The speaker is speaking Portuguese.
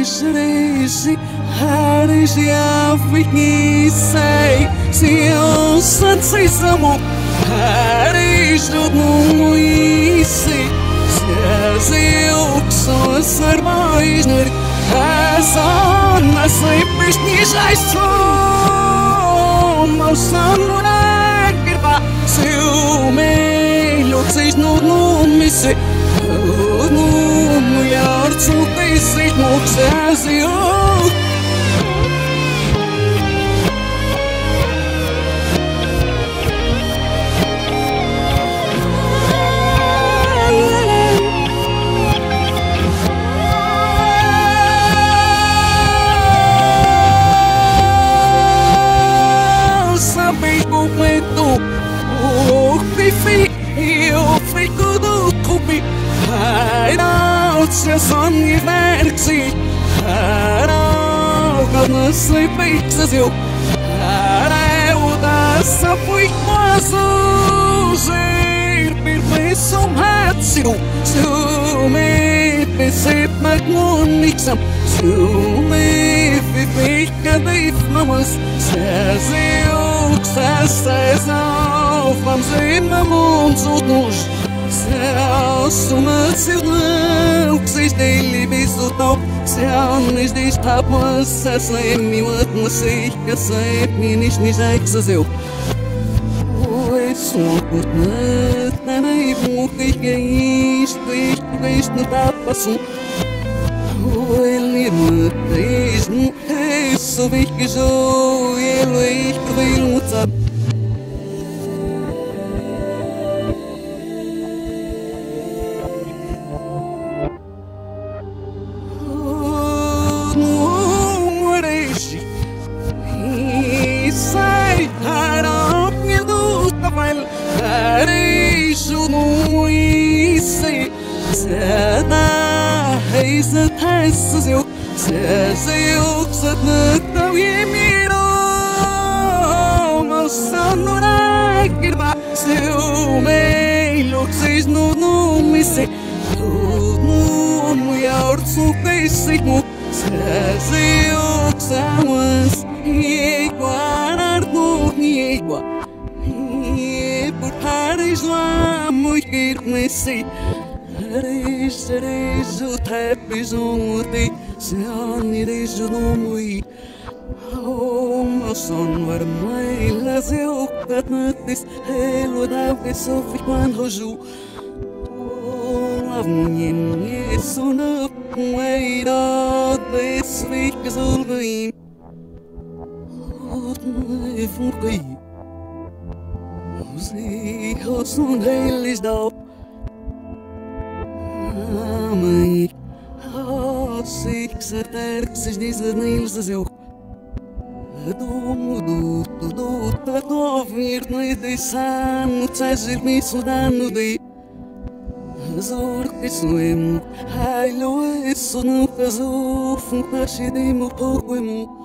Reji, Reji, Afrique, sei, se eu sei samo, Reji, não sei, se eu sou ser mais ner, essa não sei pesquisar já sou, mas samurai que va, se o melhor vocês não me sei. No jaar zoek ik zich nog steeds Sabe como é tu? O que fiz? Eu fico do clube. Se son i verksi Kana se peixes eu Eu da sa fui quase Ser perfeição hatsu Su me pesep magnonixam Su me fica de flamas Ses eu ses auf am Sinn mond so nos Se uma silão que seis dele biso top Se anos destapas Se sei-me uma sei que sei-me nem já que se eu Oi, sou por nada nem por que é isto não tá passando Oi, lima três não é só vi que eu ele escrevi no WhatsApp So fick man hoju Love me so up wait this week is all going If okay See how soon hail is down Amai Six terks diese nails as eu Do vir no idesan Tazir mi sudano de Zor pisuem Hailo eso no caso Funkashi de mo pouco emo